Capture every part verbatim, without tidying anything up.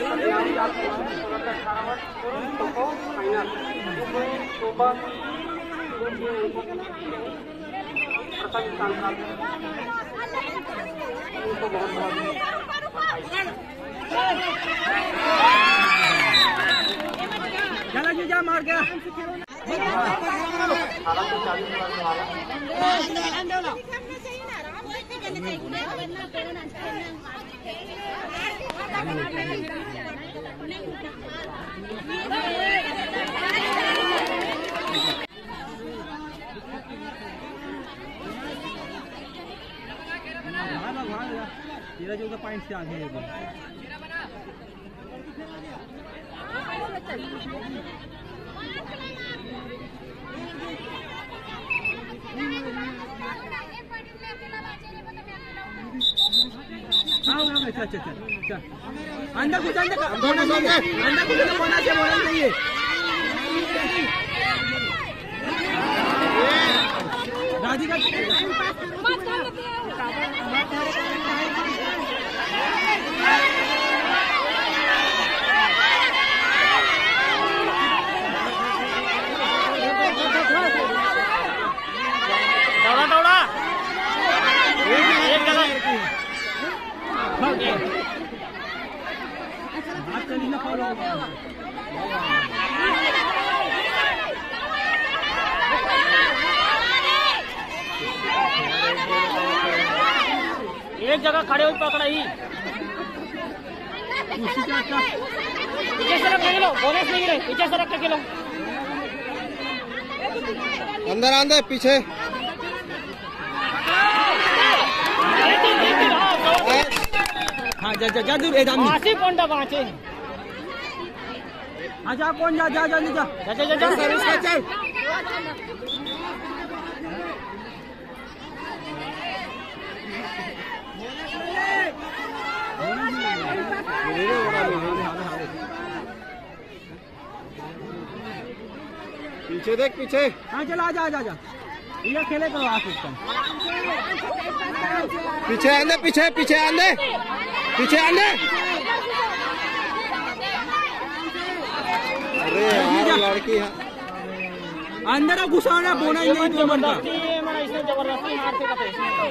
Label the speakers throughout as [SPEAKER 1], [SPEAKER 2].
[SPEAKER 1] चला जी जा मार गया तेरा जो पॉइंट से आगे है अच्छा अच्छा अच्छा अंदर कुछ अंदर अंदर कुछ बोलना चाहिए बोलना चाहिए दादी का
[SPEAKER 2] दौड़ा दौड़ा एक जगह एक जगह खड़े हुई पकड़ा ही पीछे से रख के लो बोनस नहीं गिरे पीछे से रख के लो
[SPEAKER 3] अंदर आंदे पीछे
[SPEAKER 1] हाँ जा जा जा दूर एकदम
[SPEAKER 2] आसी कौन दा बाँचे
[SPEAKER 1] हाँ जा कौन जा जा जा जा
[SPEAKER 2] जा जा जा
[SPEAKER 1] सर्विस का चल
[SPEAKER 3] पीछे देख पीछे
[SPEAKER 1] हाँ चला जा जा जा ये खेले करो आप इसका
[SPEAKER 3] पीछे आंदे पीछे पीछे आंदे पीछे आंदे अरे यार लड़की है
[SPEAKER 1] अंदर घुसाना बोना ही नहीं तो बनता
[SPEAKER 2] इसने जबरदस्ती मारते का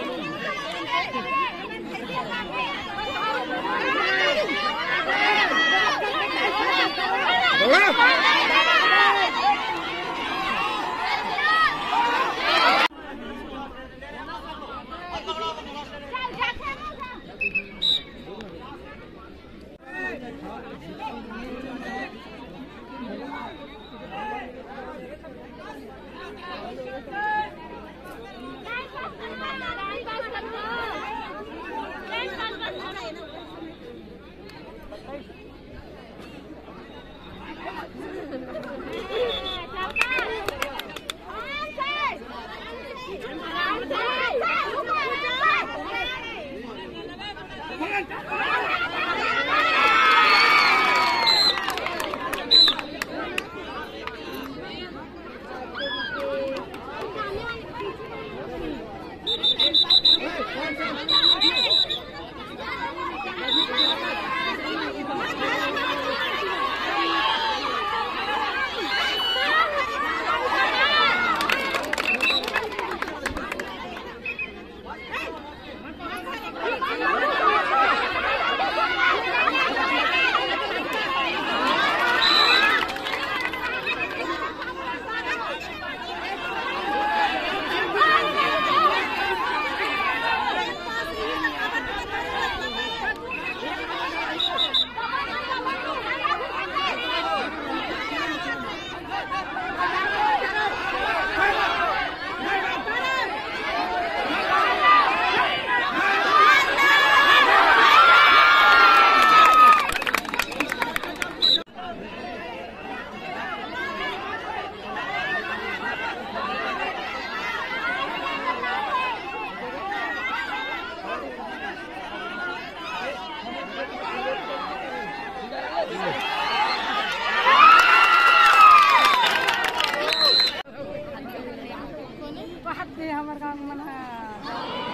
[SPEAKER 4] हमारे काम मना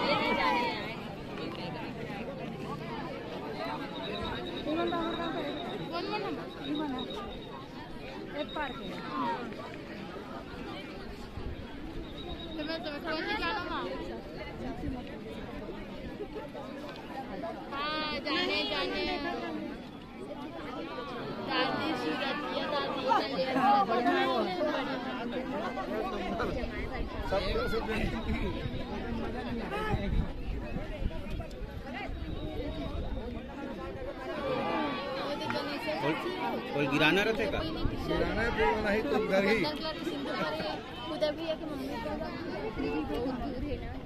[SPEAKER 4] है। कौन बना? ये बना एक पार्क है। तुम्हें तुम्हें कौन सी गाना माँ? हाँ जाने जाने दादी सूरत या दादी
[SPEAKER 3] कोई गिराना रहते का
[SPEAKER 1] गिराना तो नहीं तो घर ही
[SPEAKER 4] उधर भी एक मम्मी का बहुत दूर है ना।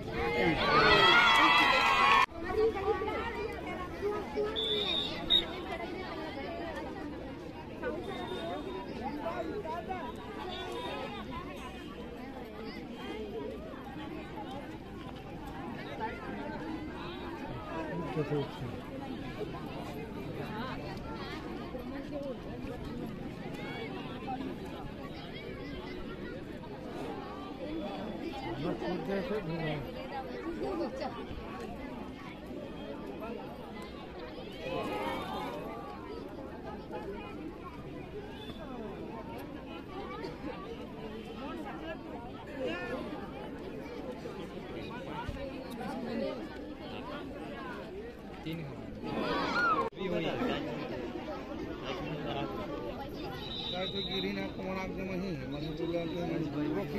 [SPEAKER 1] तो गिरी ना कौन आगे नहीं मनी बोला तो रोकी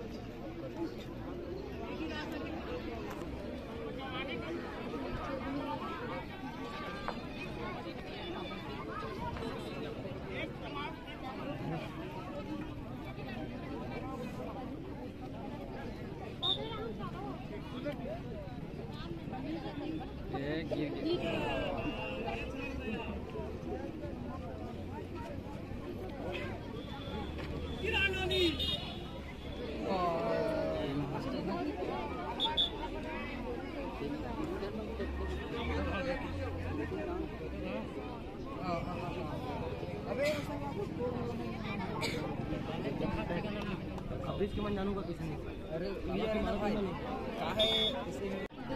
[SPEAKER 2] अब इसके मन जानूंगा किसी ने।
[SPEAKER 1] अरे ये भाई काहे इसे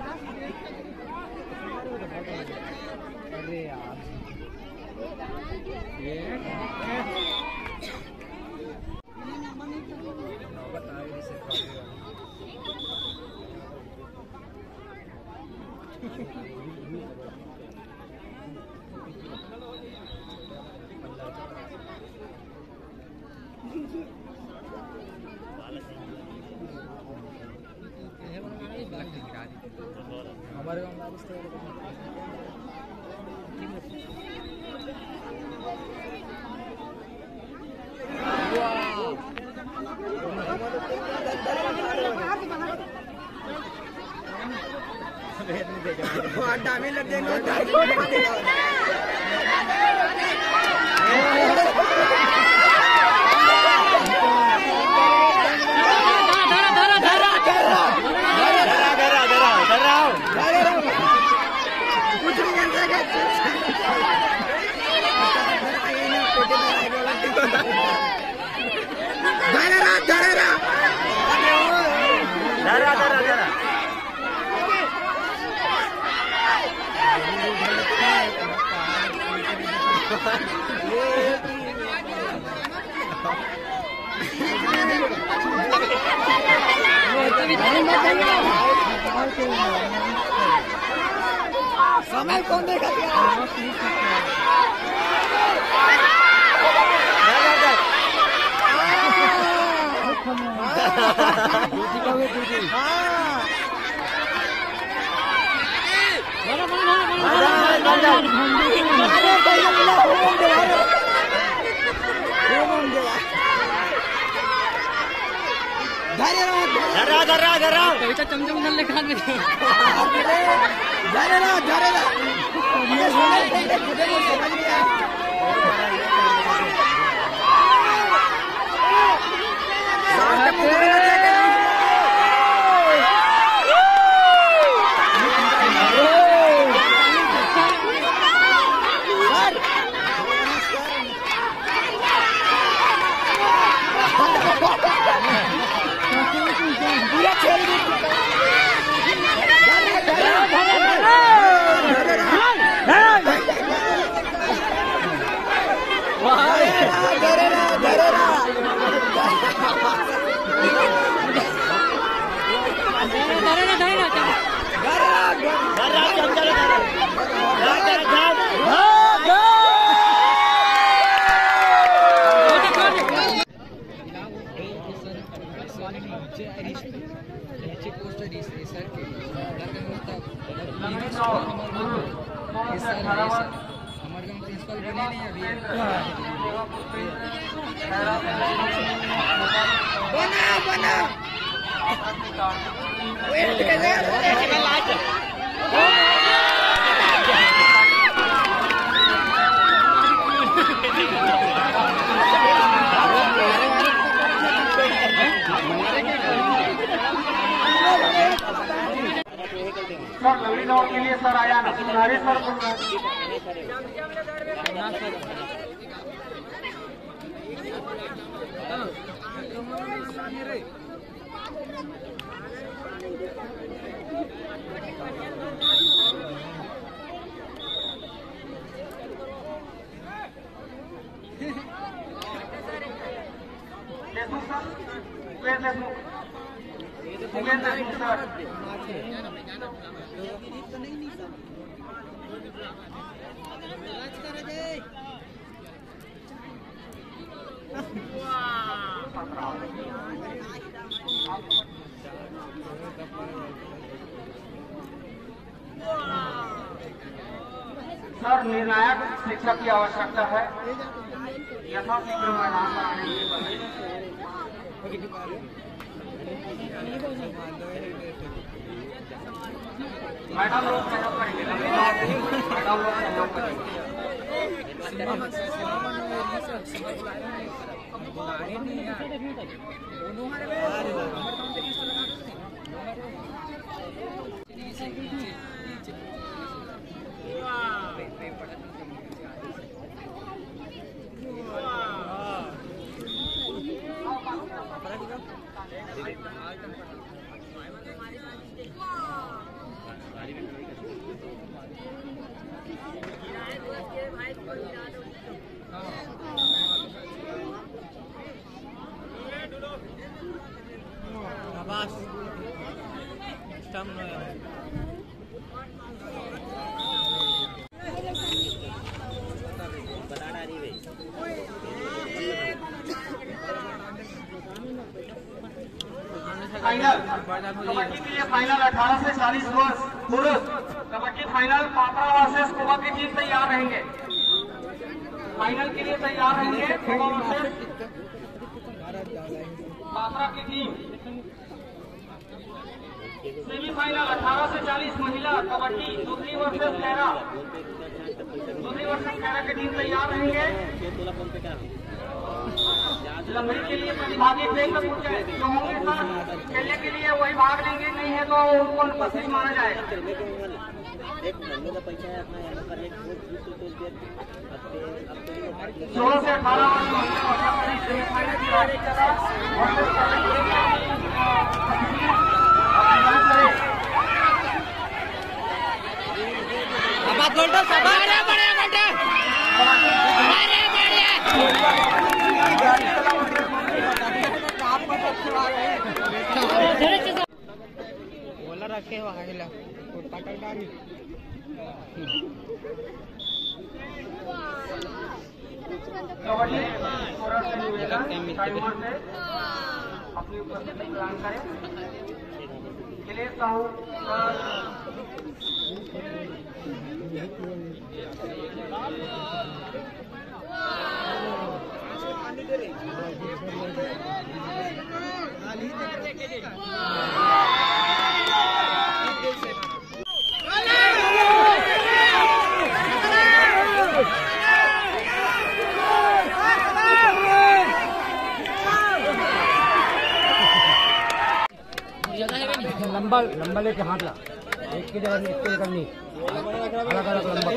[SPEAKER 1] अरे यार ये बताओ इसे हमारे गाँव में लग समय कौन देगा
[SPEAKER 2] चमचम नल्ले खान में
[SPEAKER 1] हमारे गाँव प्रिंसिपल बने नहीं अभी बना बना
[SPEAKER 5] सर लवली दौड़ के लिए सर आया ना सारे sir Deshmukh sir Deshmukh Deshmukh sir sir निर्णायक शिक्षा की आवश्यकता है यथाशीघ्र मैदान पर आने के लिए मैडम लोग सहयोग करेंगे मैडम लोग सहयोग करेंगे
[SPEAKER 1] बस स्टम नो
[SPEAKER 5] फाइनल कबड्डी के लिए फाइनल अठारह से चालीस वर्ष पुरुष कबड्डी फाइनल पात्रा वर्सेस कोबा की टीम तैयार रहेंगे फाइनल के लिए तैयार रहेंगे कोबा वर्सेस पात्रा की टीम सेमीफाइनल अठारह से चालीस महिला कबड्डी दूसरी वर्सेस खैरा दूसरी वर्सेस खैरा की टीम तैयार रहेंगे लंबड़ी के लिए प्रतिभागी ट्रेन में पूछ जाए जो होंगे सर खेलने के लिए वही भाग लेंगे नहीं है तो उनको अनुपस्थित माना जाएगा सोलह से अठारह
[SPEAKER 1] बोला रखे वाला पटलदारी
[SPEAKER 5] कबड्डी अपनी उपस्थिति प्रदान करें नीलेश साहू
[SPEAKER 3] लंबा लंबा लेके हाथ ला एक की जगह एक की जगह नहीं अलग अलग लंबा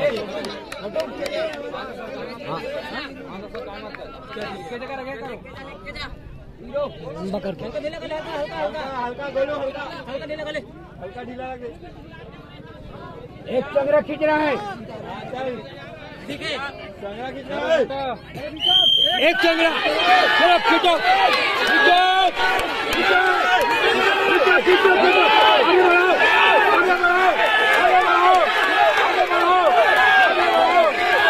[SPEAKER 3] लंबा करके एक चंद्रा खींच रहा है एक चंद्रा चलो खींचो खींचो खींचो खींचो खींचो खींचो आगे बढ़ाओ आगे बढ़ाओ आगे बढ़ाओ आगे बढ़ाओ आगे बढ़ाओ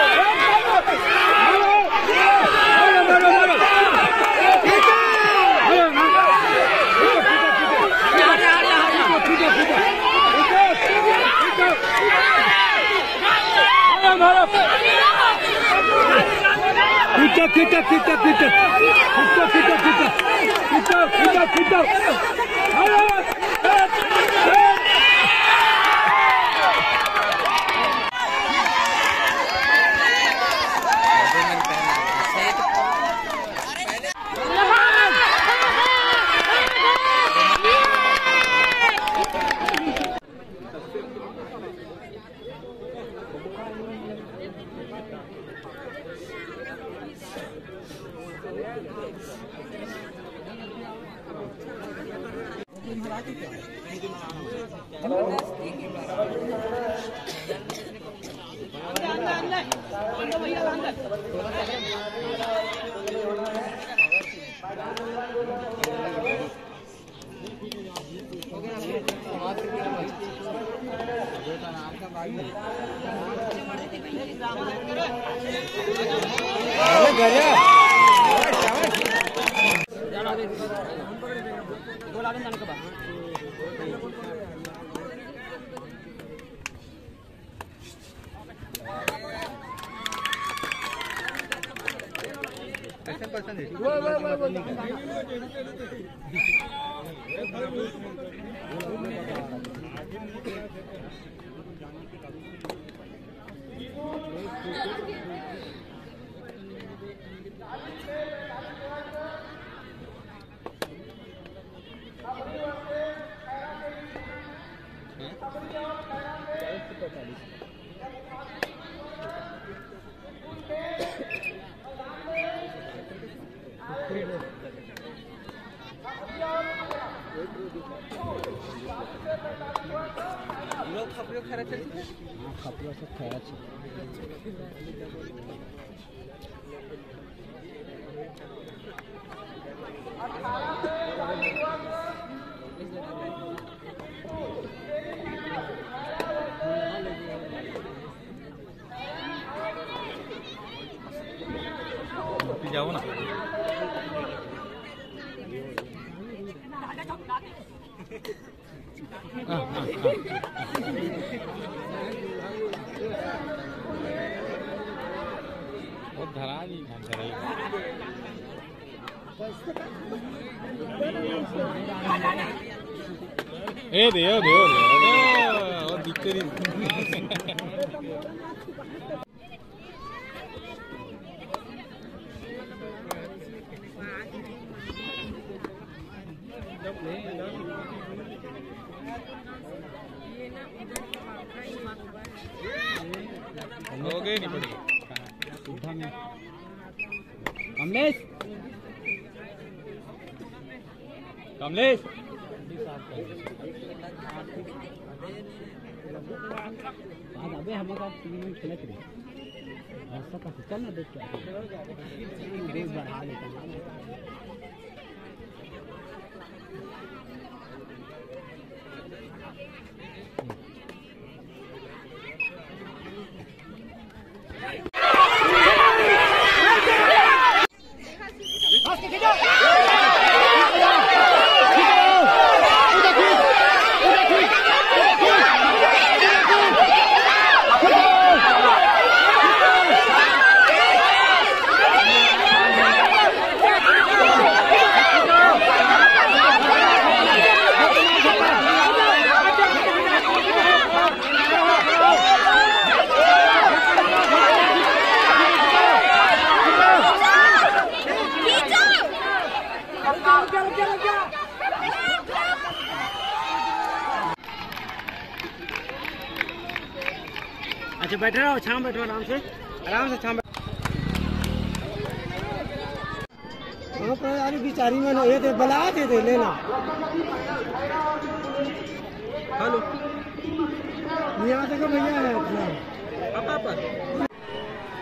[SPEAKER 3] मारो मारो मारो खींचो मारो खींचो खींचो खींचो मारो खींचो खींचो खींचो खींचो खींचो खींचो खींचो खींचो खींचो
[SPEAKER 1] जाओ ना बहुत धरा दी ए दे दे दे और दिक्कत हो गए नहीं पड़ी
[SPEAKER 3] कमलेश कमलेश अबे हमारा टीम में खिलक रही ऐसा का चल ना देख क्या रेस बढ़ा लेता अच्छा बैठ रहो छाम बैठो आराम से आराम से छाम वहाँ पर यार बेचारी में ये दे बला दे दे लेना हेलो यहाँ देखो भैया है पापा पर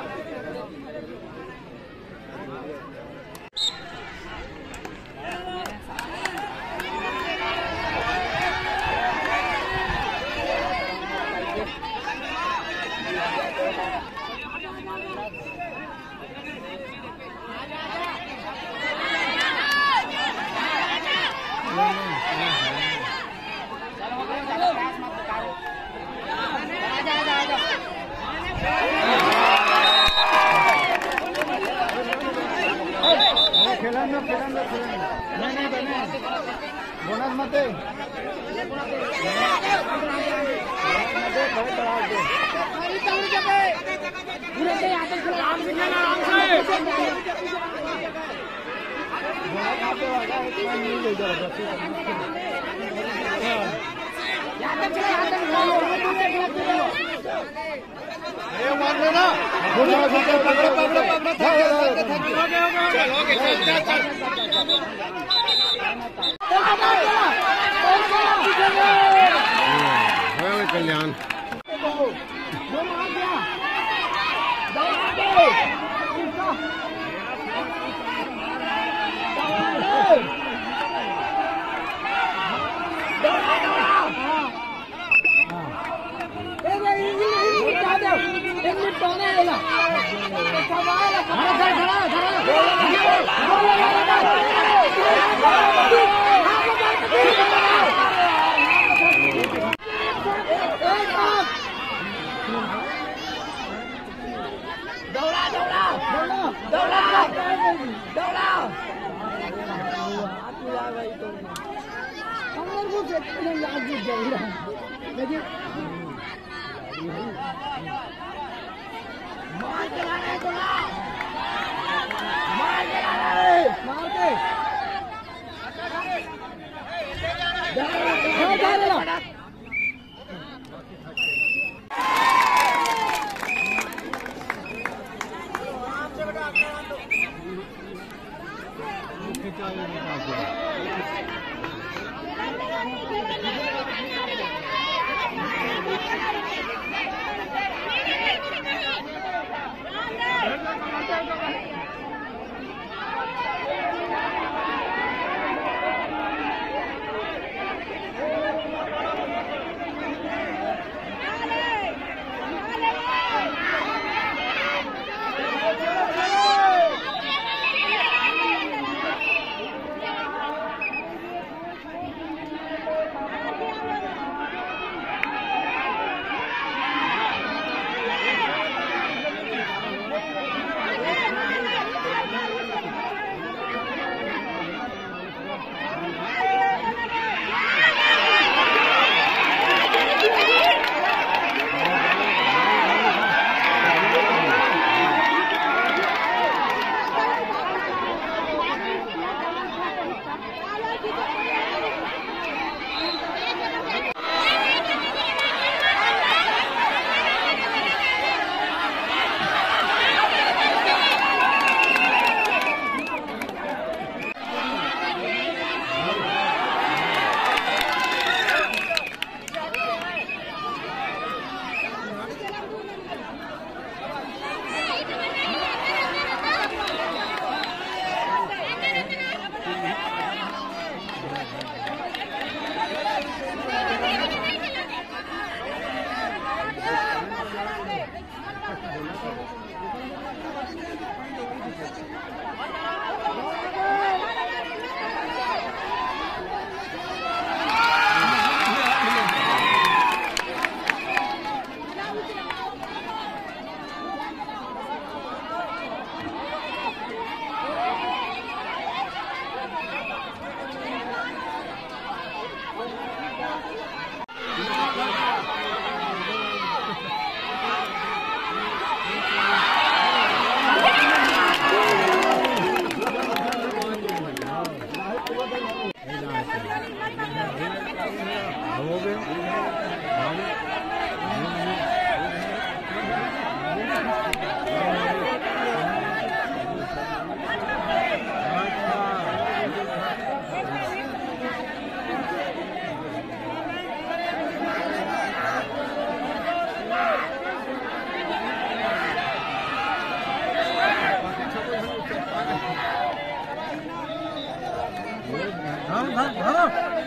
[SPEAKER 3] बोनस मत दे मार लेना कल्याण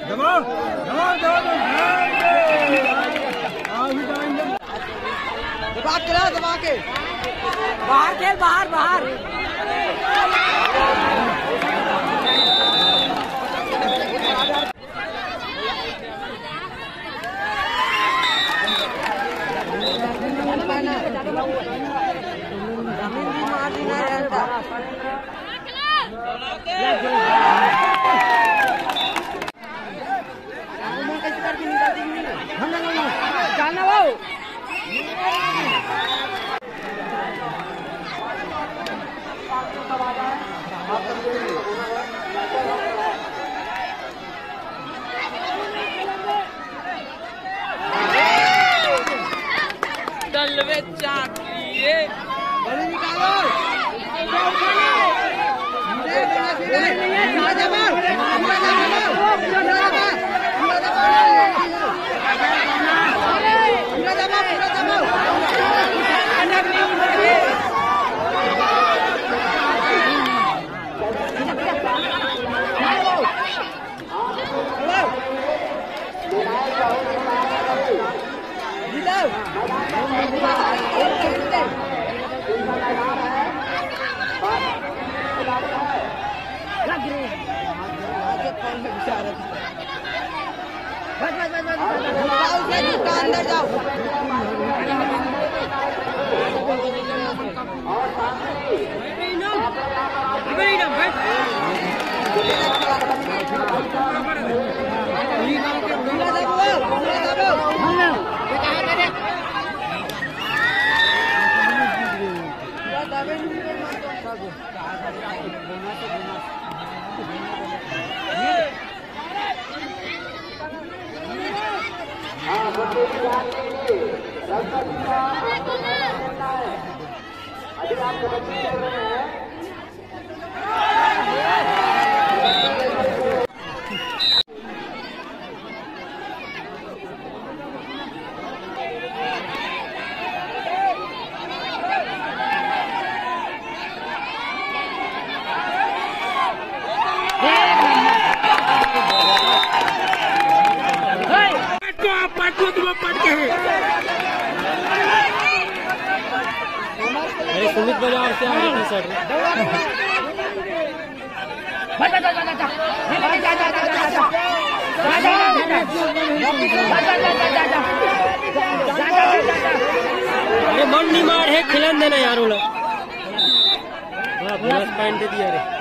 [SPEAKER 3] दबाओ दबाओ दबाओ
[SPEAKER 1] दबा के ला दबा के बाहर खेल बाहर बाहर
[SPEAKER 2] जाना वो
[SPEAKER 1] दलवे चाकिए बड़ी निकालो अंदर जाओ
[SPEAKER 2] अरे सुमित बाजार से आ रही थी सर अरे मन नहीं मार है खिलन देना यार वो लोग प्लस पॉइंट दे दिया रे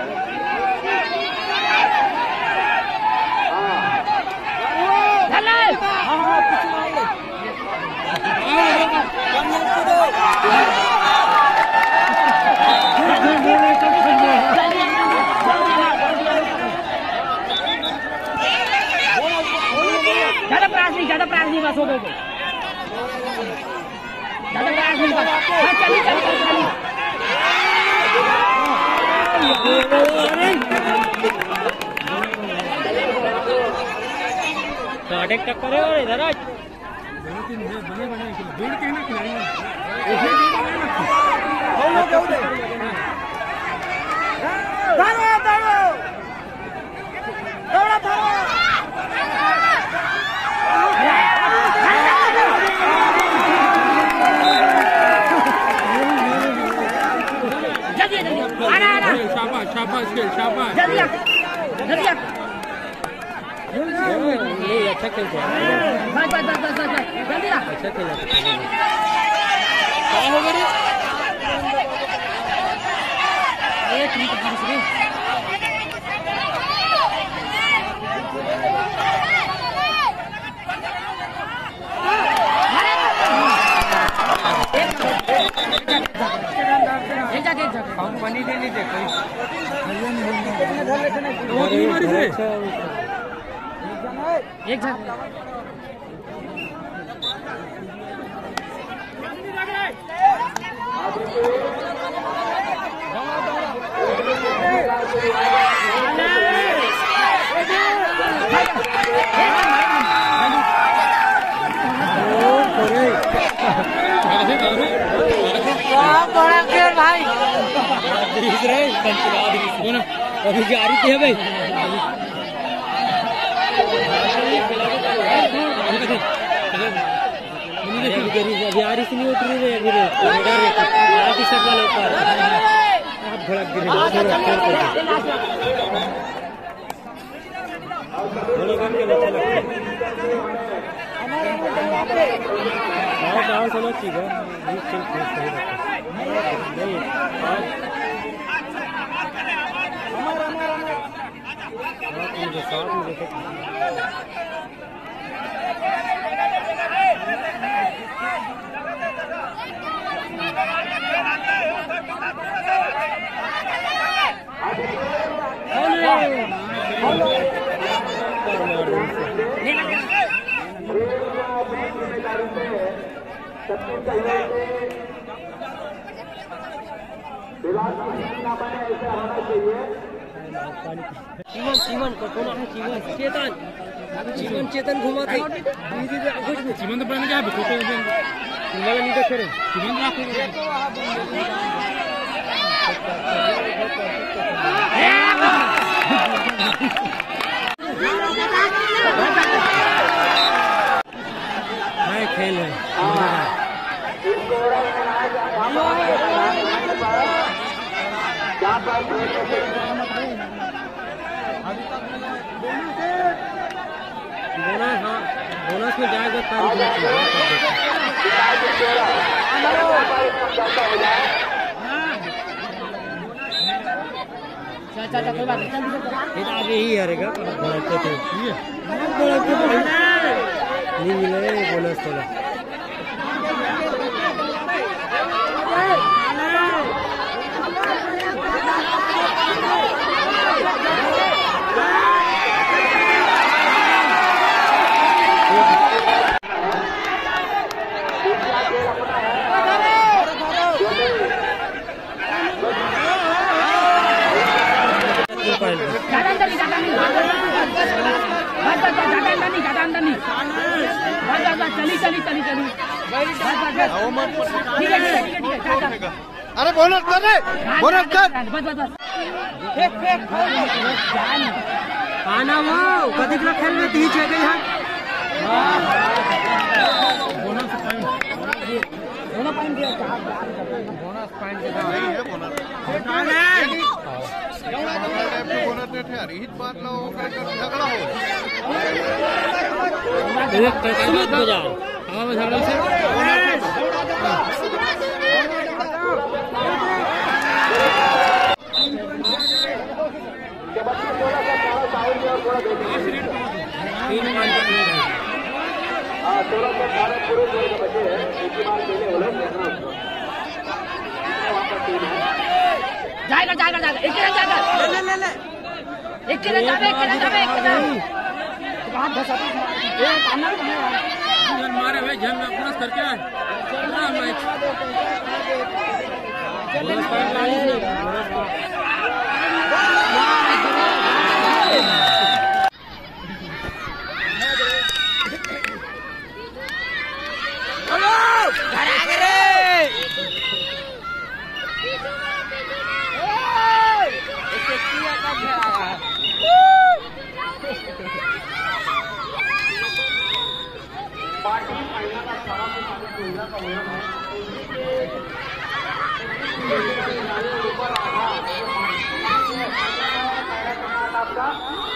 [SPEAKER 2] ज्यादा प्रयास नहीं ज्यादा प्रयास नहीं बस हो गए ज्यादा प्रयास नहीं बस हाँ चलिए चलिए चलिए टक्कर है और इधर आज बने बने भीड़ के ना खिलाड़ी शाबाश शाबाश शाबाश जल्दी जल्दी ये अच्छा खेलते हैं बस बस बस बस बस जल्दी आ अच्छा खेला क्या हो गया ये ठीक है दूसरी एक जा एक जा हम पानी दे नहीं देखो एक जन बड़ा खेल भाई अभी जा रही थी भाई अभी आ रही से नहीं उतरी रही अभी टी शर्ट वाले ऊपर भड़क गिरे डांस होना चाहिए जीवन जीवन को कौन है जीवन चेतन जीवन चेतन घुमा थे कुछ नहीं जीवन तो बन गया फोटो वाला नहीं देख रहे जीवन मैं खेल है बोनस हाँ बोनस में जाएगा कोई बात नहीं आगे ही हारेगा नहीं मिले बोनस थोड़ा ज्यादा अंदर नहीं ज्यादा नहीं बस बस बस ज्यादा अंदर नहीं ज्यादा अंदर नहीं बस बस बस चली चली चली चली बस बस बस ठीक है ठीक है ठीक है ठीक है
[SPEAKER 3] अरे बोनस कर रे बोनस कर
[SPEAKER 2] बस बस बस फेंक फेंक
[SPEAKER 1] आना वो कदी का खेल में तीन छह गई है
[SPEAKER 2] बोनस पॉइंट बोनस पॉइंट दिया
[SPEAKER 3] बोनस पॉइंट नहीं है बोनस बोनस देते यार हिट बात ना हो झगड़ा हो
[SPEAKER 2] एक तस्वीर बजा हां में झगड़ा से तीन पांच हां सोलह से अठारह पूरे जोड़ के बचे हैं एक बार खेले वो लोग जाएगा जाएगा जाएगा एक रन जाएगा ले ले ले एक रन जावे एक रन जावे एक रन बाहर बस ये ताना जन मारे भाई जन में अपना करके आए पूरा मैच बोनस पॉइंट लाए हेलो घर आ गए
[SPEAKER 5] पार्टी फाइनल का अठारह से चालीस महिला का नियम है ऊपर आधा आपका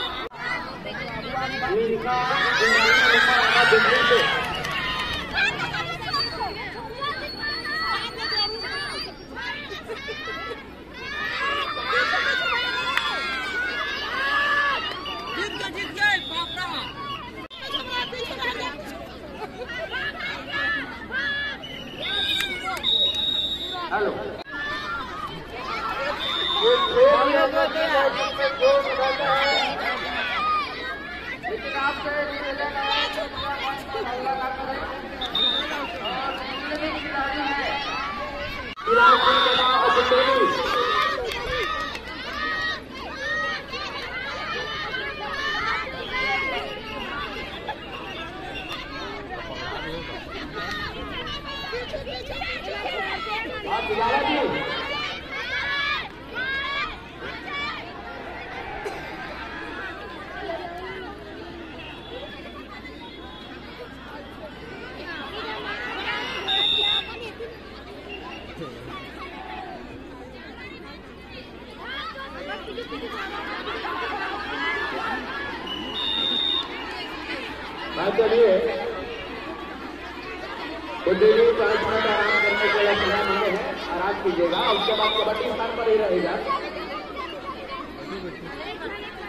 [SPEAKER 5] ऊपर आधा बिल्कुल से हेलो लेकिन आप
[SPEAKER 3] बात चलिए बुद्धिजीवी पाँच मिनट आराम करने के लिए समय मिले हैं, आराम कीजिएगा। उसके बाद कबड्डी स्थान पर ही रहेगा।